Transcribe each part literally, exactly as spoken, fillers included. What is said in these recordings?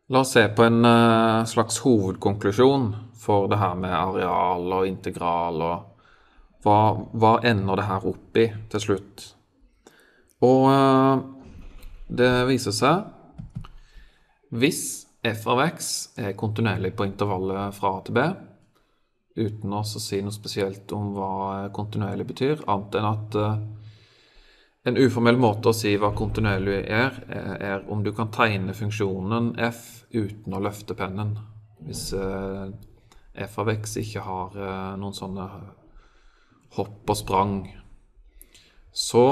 La oss se på en uh, slags hovedkonklusjon for det her med areal og integral, og hva, hva ender det her opp i til slutt. Og uh, det viser seg, hvis f av x er kontinuerlig på intervallet fra a til b, uten å si noe spesielt om hva kontinuerlig betyr, annet enn at uh, en uformell måte å si hva kontinuerlig er, er om du kan tegne funksjonen f uten å løfte pennen. Hvis uh, f av x ikke har uh, noen sånne hopp og sprang. Så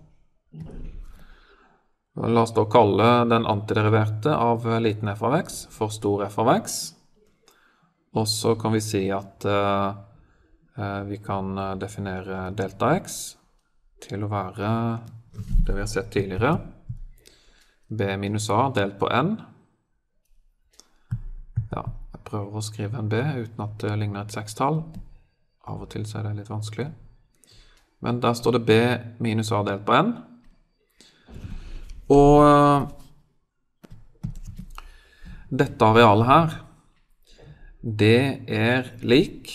la oss da kalle den antideriverte av liten f av x for stor f av x. Og så kan vi si at uh, uh, vi kan definere delta x til å være det vi har sett tidligere, b minus a delt på n. Ja, jeg prøver å skrive en b uten at det ligner et sekstall. Av og til så er det litt vanskelig. Men der står det b minus a delt på n. Og uh, dette arealet her, det er lik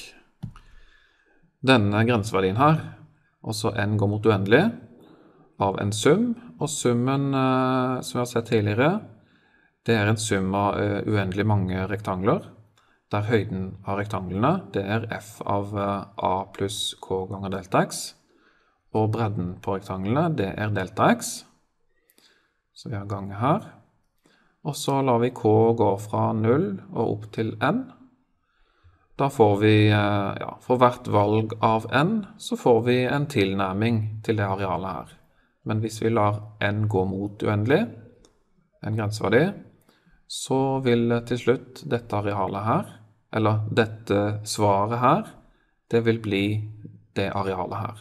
denne grenseverdien her. Og så n går mot uendelig av en sum, og summen, eh, som vi har sett tidligere, det er en sum av uh, uendelig mange rektangler, der høyden av rektanglene, det er f av uh, a pluss k ganger delta x, og bredden på rektanglene, det er delta x, så vi har ganget her, og så lar vi k gå fra null og opp til n. Da får vi, ja, for hvert valg av n, så får vi en tilnærming til det arealet her. Men hvis vi lar n gå mot uendelig, en grenseverdi, så vil til slutt dette arealet her, eller dette svaret her, det vil bli det arealet her.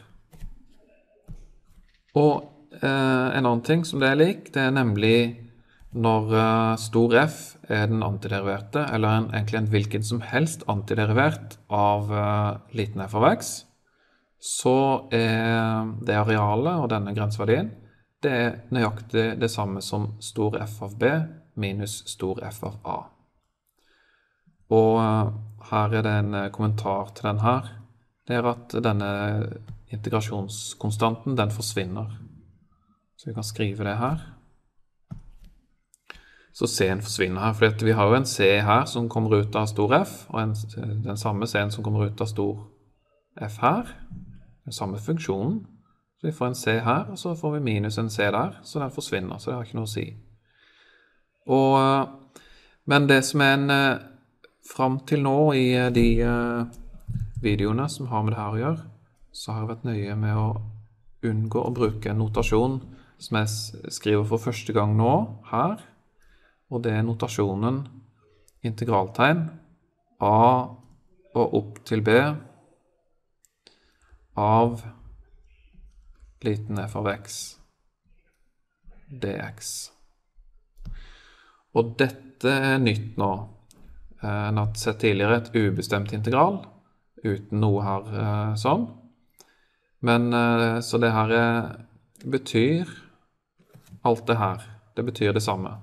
Og eh, en annen ting som det er lik, det er nemlig når uh, stor f er den antideriverte, eller en, egentlig en hvilken som helst antiderivert av uh, liten f av x, så er det arealet og denne grenseverdien, det er nøyaktig det samme som stor f av b minus stor f av a. Og uh, her er det en uh, kommentar til den her. Det er at denne integrasjonskonstanten, den forsvinner. Så vi kan skrive det her. Så c-en forsvinner her, for vi har jo en c her som kommer ut av stor f, og en, den samme c-en som kommer ut av stor f her, den samme funksjonen. Så vi får en c her, og så får vi minus en c der, så den forsvinner, så det har ikke noe å si. Og, men det som er en, frem til nå i de videoene som har med det her å gjøre, så har jeg vært nøye med å unngå å bruke en notasjon som jeg skriver for første gang nå, her, og det er notasjonen integraltegn a og opp til b av liten f av x dx. Og dette er nytt nå. En har sett tidligere et ubestemt integral uten noe her sånn. Men så det her betyr alt det her. Det betyr det samme.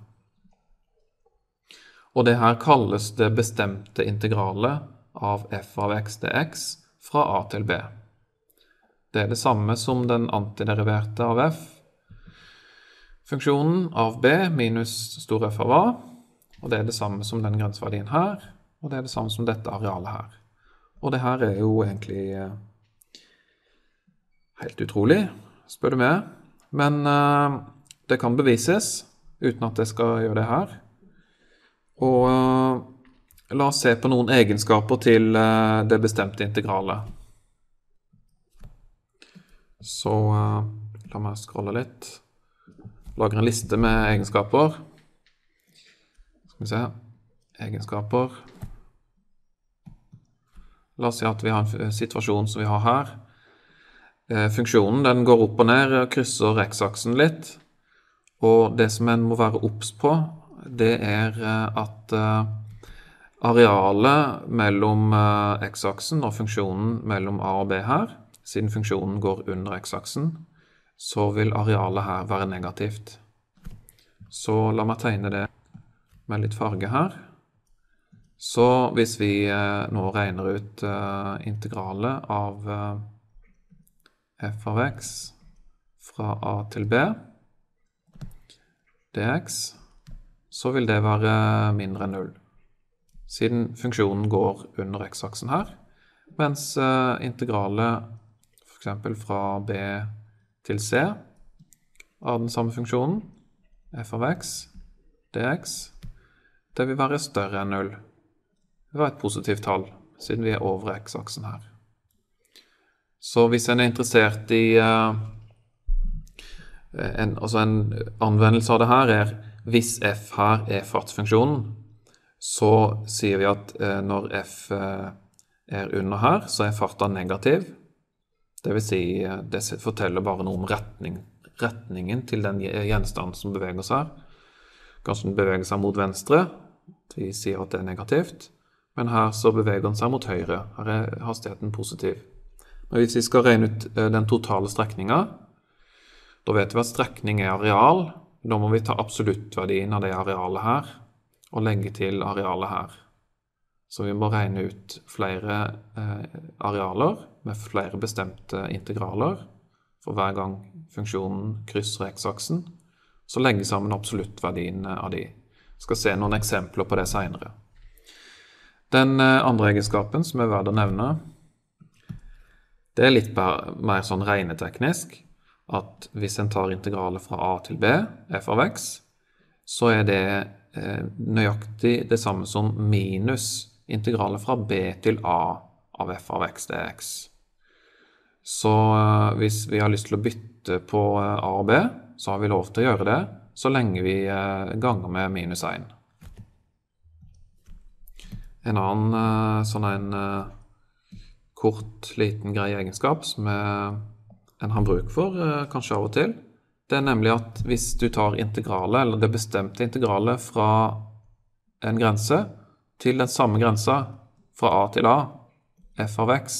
Og det her kalles det bestemte integralet av f av x dx fra a til b. Det er det samme som den antideriverte av f. Funksjonen av b minus stor f av a, og det er det samme som den grenseverdien her, og det er det samme som dette arealet her. Og det her er jo egentlig helt utrolig, spør du meg. Men uh, det kan bevises, uten at jeg skal gjøre det her. Og uh, la oss se på noen egenskaper til uh, det bestemte integralet. Så uh, la meg scrolle litt. Lager en liste med egenskaper. Skal vi se. Egenskaper. La oss si at vi har en situasjon som vi har her. Uh, funksjonen den går opp og ned og krysser x-aksen litt. Og det som en må være obs på, det er at arealet mellom x-aksen og funksjonen mellom a og b her, siden funksjonen går under x-aksen, så vil arealet her være negativt. Så la meg tegne det med litt farge her. Så hvis vi eh, nå regner ut eh, integralet av eh, f av x fra a til b dx, så vil det være mindre enn null, siden funksjonen går under x-aksen her, mens eh, integralet for eksempel fra b til c av den samme funksjonen, f av x dx, det vil være større enn null. Det var et positivt tall, siden vi er over x-aksen her. Så hvis en er interessert i uh, en, altså en anvendelse av det her er, hvis f her er fartsfunksjonen, så sier vi at uh, når f uh, er under her, så er farten negativ. Det vil si, uh, det forteller bare noe om retning, retningen til den gjenstanden som beveger seg her. Kanskje den beveger seg mot venstre, vi sier at det er negativt. Men her så beveger den seg mot høyre. Her er hastigheten positiv. Men hvis vi skal regne ut den totale strekningen, da vet vi at strekning er areal. Da må vi ta absoluttverdien av det arealet her, og legge til arealet her. Så vi må regne ut flere eh, arealer, med flere bestemte integraler, for hver gang funksjonen krysser x-aksen, så legge sammen absoluttverdien av de. Vi skal se noen eksempler på det senere. Den andre egenskapen som er verdt å nevne, det er litt mer sånn regneteknisk, at hvis en tar integralet fra a til b, f av x, så er det eh, nøyaktig det samme som minus integralet fra b til a av f av x dx. Så eh, hvis vi har lyst til å bytte på a og b, så har vi lov til å gjøre det, så lenge vi eh, ganger med minus én. En annen uh, sånn en uh, kort, liten grei egenskap som er, en har bruk for, uh, kanskje av og til, det er nemlig at hvis du tar integralet, eller det bestemte integralet fra en grense til den samme grensa fra a til a, f av x,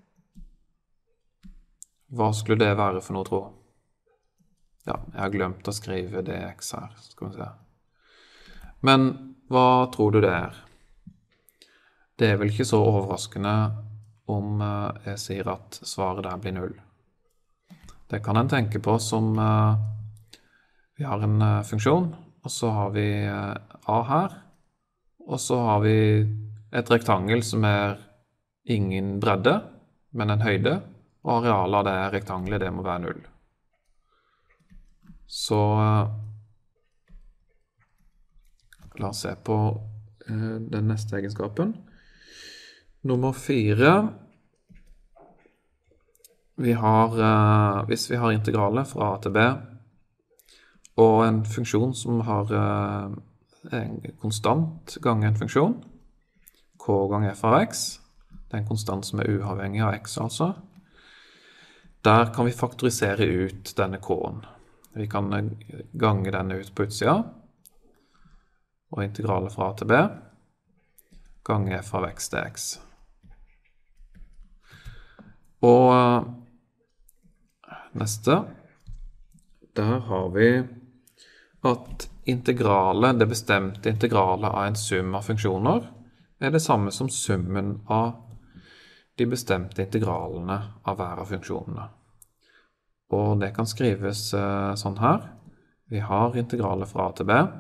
hva skulle det være for noe, tro? Ja, jeg har glemt å skrive dx her, skal vi se. Men hva tror du det er? Det er vel ikke så overraskende om jeg sier at svaret der blir null. Det kan en tenke på som vi har en funksjon, og så har vi a her, og så har vi et rektangel som er ingen bredde, men en høyde, og arealet av det rektangelet, det må være null. Så la oss se på den neste egenskapen. Nummer fire, vi har, uh, hvis vi har integralet fra a til b, og en funksjon som har uh, en konstant ganger en funksjon, k ganger f av x, det er en konstant som er uavhengig av x altså, der kan vi faktorisere ut denne k-en. Vi kan gange denne ut på utsida, og integralet fra a til b, ganger f av x dx. Og neste, der har vi at integralet, det bestemte integralet av en sum av funksjoner, er det samme som summen av de bestemte integralene av hver av funksjonene. Og det kan skrives uh, sånn her. Vi har integralet fra a til b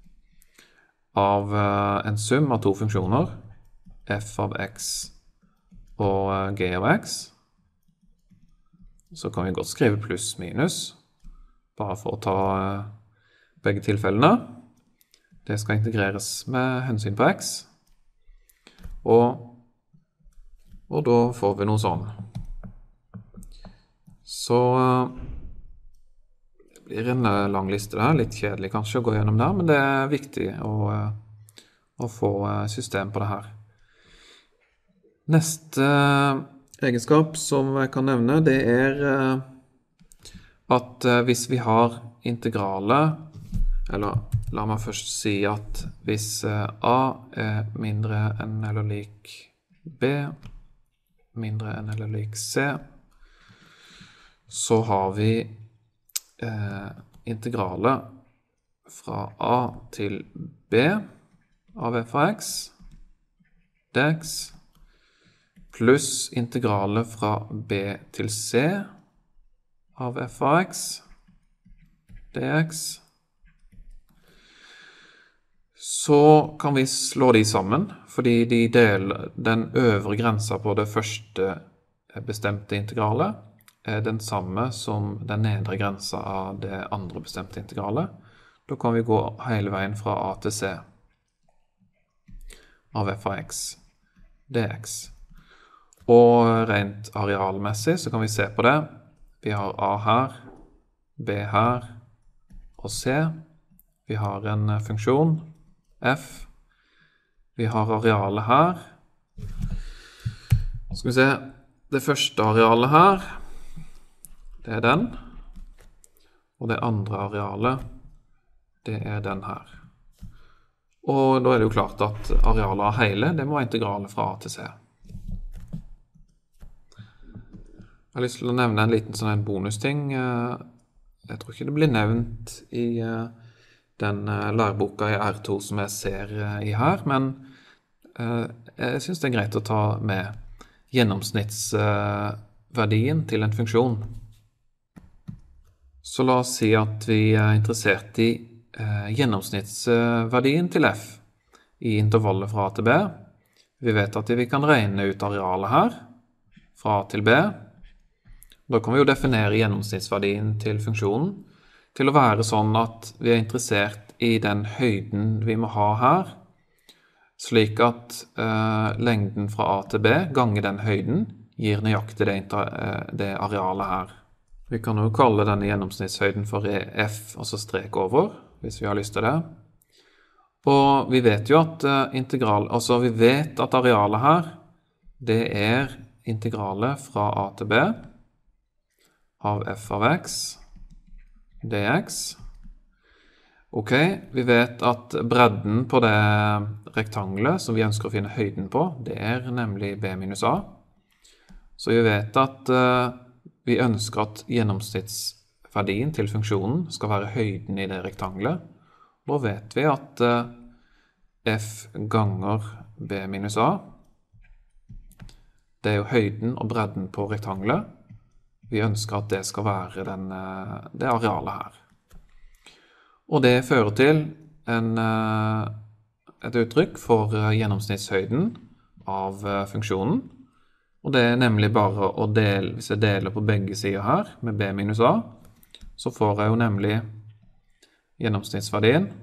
av uh, en sum av to funksjoner, f av x og uh, g av x. Så kan vi godt skrive pluss minus, bare for å ta uh, begge tilfellene. Det skal integreres med hensyn på x. Og, og da får vi noe sånn. Så uh, det blir en uh, lang liste der, litt kjedelig kanskje å gå gjennom der, men det er viktig å, uh, å få uh, system på det her. Neste uh, egenskap som jeg kan nevne, det er uh, at uh, hvis vi har integralet, eller la meg først si at hvis uh, a er mindre enn eller lik b, mindre enn eller lik c, så har vi eh, integralet fra a til b av f av x dx pluss integralet fra b til c av f av x dx. Så kan vi slå de sammen, fordi de deler den øvre grensa på det første bestemte integralet er den samme som den nedre grensa av det andre bestemte integralet. Da kan vi gå hele veien fra a til c av f av x dx. Og rent arealmessig så kan vi se på det. Vi har a her, b her og c. Vi har en funksjon, f. Vi har arealet her. Skal vi se, det første arealet her, det er den. Og det andre arealet, det er den her. Og da er det jo klart at arealet av hele, det må være integralet fra a til c. Jeg har lyst til å nevne en liten sånn en bonusting. Jeg tror ikke det blir nevnt i den læreboka i R to som jeg ser i her, men jeg synes det er greit å ta med gjennomsnittsverdien til en funksjon. Så la oss si at vi er interessert i gjennomsnittsverdien til f i intervallet fra a til b. Vi vet at vi kan regne ut arealet her, fra a til b. Da kan vi jo definere gjennomsnittsverdien til funksjonen til å være sånn at vi er interessert i den høyden vi må ha her, slik at eh, lengden fra a til b ganger den høyden gir nøyaktig det, det arealet her. Vi kan jo kalle denne gjennomsnittshøyden for f, og så strek over, hvis vi har lyst til det. Og vi vet jo at uh, integral, altså vi vet at arealet her, det er integralet fra a til b av f av x dx. Ok, vi vet at bredden på det rektanglet som vi ønsker å finne høyden på, det er nemlig b minus a. Så vi vet at uh, vi ønsker at gjennomsnittsverdien til funksjonen skal være høyden i det rektanglet. Da vet vi at uh, f ganger b minus a, det er jo høyden og bredden på rektanglet. Vi ønsker at det skal være den, uh, det arealet her. Og det fører til en, uh, et uttrykk for uh, gjennomsnittshøyden av uh, funksjonen. Og det er nemlig bare å dele, hvis jeg deler på begge sider her med b minus a, så får jeg jo nemlig gjennomsnittsverdien.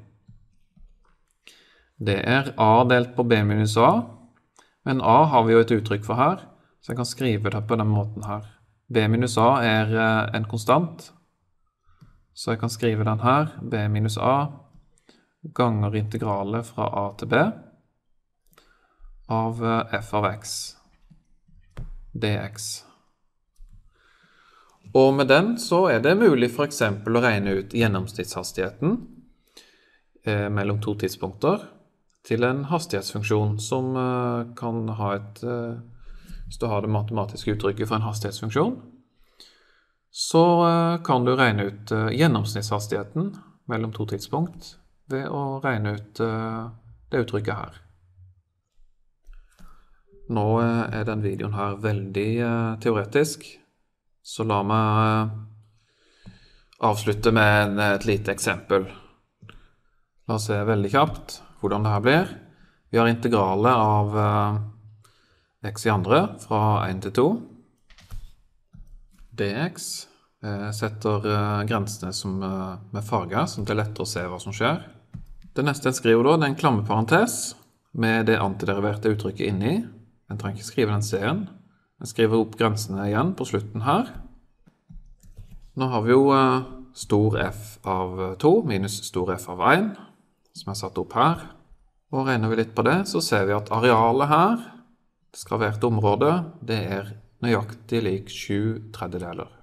Det er a delt på b minus a, men a har vi jo et uttrykk for her, så jeg kan skrive det på den måten her. B minus a er en konstant, så jeg kan skrive den her, b minus a ganger integralet fra a til b av f av x dx. Og med den så er det mulig for eksempel å regne ut gjennomsnittshastigheten eh, mellom to tidspunkter til en hastighetsfunksjon som eh, kan ha et, eh, hvis du har det matematiske uttrykket for en hastighetsfunksjon, så eh, kan du regne ut eh, gjennomsnittshastigheten mellom to tidspunkt ved å regne ut eh, det uttrykket her. Nå er den videoen her veldig uh, teoretisk, så la meg uh, avslutte med en, et lite eksempel. La oss se veldig kjapt hvordan det her blir. Vi har integralet av uh, x i andre fra en til to. dx uh, setter uh, grensene som, uh, med farge, så det er lettere å se hva som skjer. Det neste jeg skriver da, det er en klammeparentes med det antideriverte uttrykket inni. Jeg trenger ikke skrive den C-en. Jeg skriver opp grensene igjen på slutten her. Nå har vi jo uh, stor f av to minus stor f av en, som er satt opp her. Og regner vi litt på det, så ser vi at arealet her, det skraverte området, det er nøyaktig lik sju tredjedeler.